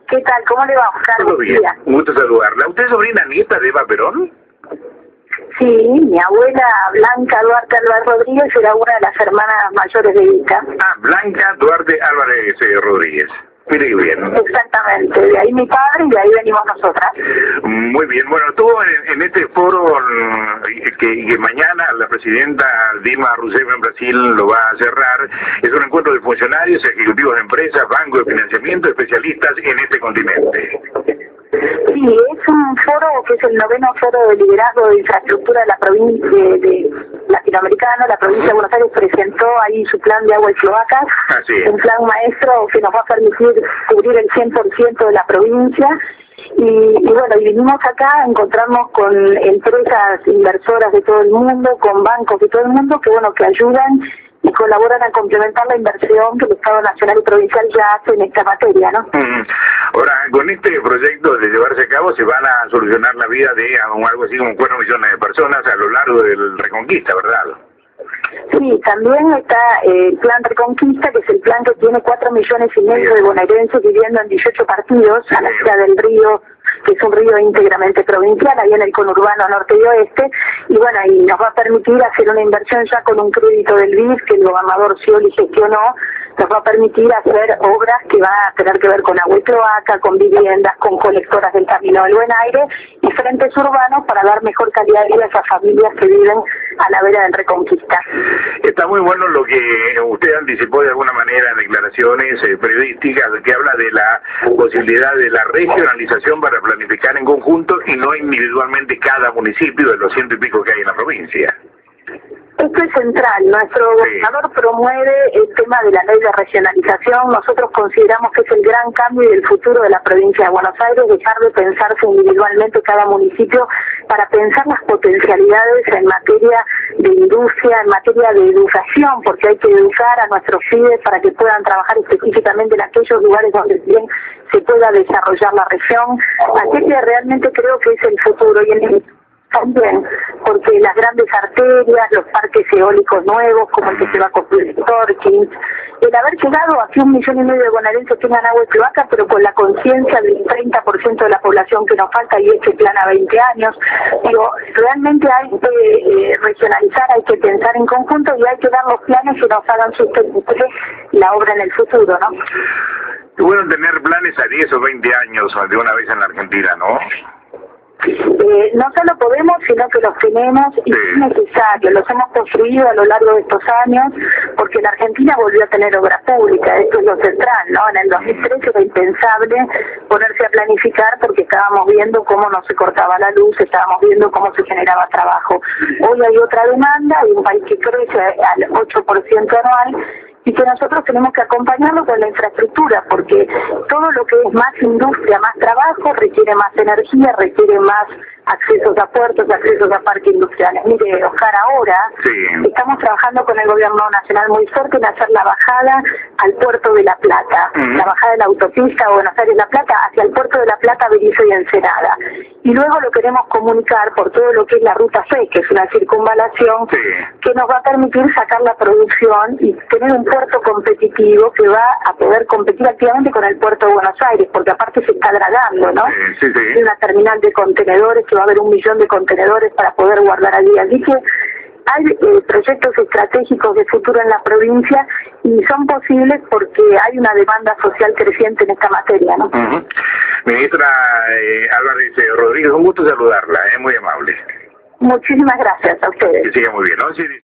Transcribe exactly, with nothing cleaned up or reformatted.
¿Qué tal? ¿Cómo le va, Oscar? Todo bien, un gusto saludarla. ¿Usted es sobrina nieta de Eva Perón? Sí, mi abuela Blanca Duarte Álvarez Rodríguez era una de las hermanas mayores de Ica. Ah, Blanca Duarte Álvarez eh, Rodríguez. Mire qué bien. Exactamente, de ahí mi padre y de ahí venimos nosotras. Muy bien, bueno, estuvo en, en este foro que, que mañana la presidenta Dilma Rousseff en Brasil lo va a cerrar. Es un encuentro de funcionarios, ejecutivos de empresas, bancos de financiamiento, especialistas en este continente. Sí, es un foro que es el noveno foro de liderazgo de infraestructura de la provincia de, de latinoamericana. La provincia de Buenos Aires presentó ahí su plan de agua y cloacas, un plan maestro que nos va a permitir cubrir el cien por ciento de la provincia. Y, y bueno, y vinimos acá a encontrarnos con empresas inversoras de todo el mundo, con bancos de todo el mundo, que bueno, que ayudan y colaboran a complementar la inversión que el Estado Nacional y Provincial ya hace en esta materia, ¿no? Mm. Ahora, con este proyecto de llevarse a cabo se van a solucionar la vida de algo así como cuatro millones de personas a lo largo del Reconquista, ¿verdad? Sí, también está eh, el plan Reconquista, que es el plan que tiene cuatro millones y medio de bonaerenses viviendo en dieciocho partidos, a la ciudad del Río, que es un río íntegramente provincial, ahí en el conurbano norte y oeste, y bueno, y nos va a permitir hacer una inversión ya con un crédito del B I F que el gobernador Scioli gestionó, nos va a permitir hacer obras que van a tener que ver con agua y cloaca, con viviendas, con colectoras del Camino del Buen Aire y frentes urbanos para dar mejor calidad de vida a esas familias que viven a la vera del Reconquista. Está muy bueno lo que usted anticipó de alguna manera en declaraciones eh, periodísticas, que habla de la posibilidad de la regionalización para planificar en conjunto y no individualmente cada municipio de los ciento y pico que hay en la provincia. Esto es central. Nuestro gobernador promueve el tema de la ley de regionalización. Nosotros consideramos que es el gran cambio y el futuro de la provincia de Buenos Aires, dejar de pensarse individualmente cada municipio para pensar las potencialidades en materia de industria, en materia de educación, porque hay que educar a nuestros pibes para que puedan trabajar específicamente en aquellos lugares donde bien se pueda desarrollar la región. Así que realmente creo que es el futuro. Y en el también, porque las grandes arterias, los parques eólicos nuevos, como el que se va a construir en Torquín, el haber llegado a que un millón y medio de bonaerenses tengan agua y cloaca, pero con la conciencia del treinta por ciento de la población que nos falta, y este plan a veinte años, digo, realmente hay que eh, regionalizar, hay que pensar en conjunto y hay que dar los planes que nos hagan sustentable la obra en el futuro, ¿no? Es bueno tener planes a diez o veinte años de una vez en la Argentina, ¿no? Eh, no solo podemos, sino que los tenemos y sí. Es necesario, los hemos construido a lo largo de estos años, porque la Argentina volvió a tener obra pública, esto es lo central, ¿no? En el dos mil trece era impensable ponerse a planificar porque estábamos viendo cómo no se cortaba la luz, estábamos viendo cómo se generaba trabajo. Hoy hay otra demanda, hay un país que crece al ocho por ciento anual, y que nosotros tenemos que acompañarlo con la infraestructura, porque todo lo que es más industria, más trabajo, requiere más energía, requiere más accesos a puertos, accesos a parques industriales. Mire, Oscar, ahora sí. Estamos trabajando con el gobierno nacional muy fuerte en hacer la bajada al puerto de La Plata, uh-huh. La bajada de la autopista Buenos Aires-La Plata hacia el puerto de La Plata, Berizo y Ensenada. Y luego lo queremos comunicar por todo lo que es la Ruta C, que es una circunvalación sí. Que nos va a permitir sacar la producción y tener un puerto competitivo que va a poder competir activamente con el puerto de Buenos Aires, porque aparte se está dragando, ¿no? Sí, sí, sí. Hay una terminal de contenedores que va a haber un millón de contenedores para poder guardar allí. Así que hay eh, proyectos estratégicos de futuro en la provincia y son posibles porque hay una demanda social creciente en esta materia, ¿no? Uh-huh. Ministra eh, Álvarez Rodríguez, un gusto saludarla, es eh, muy amable. Muchísimas gracias a ustedes. Que siga muy bien, ¿no? Sí.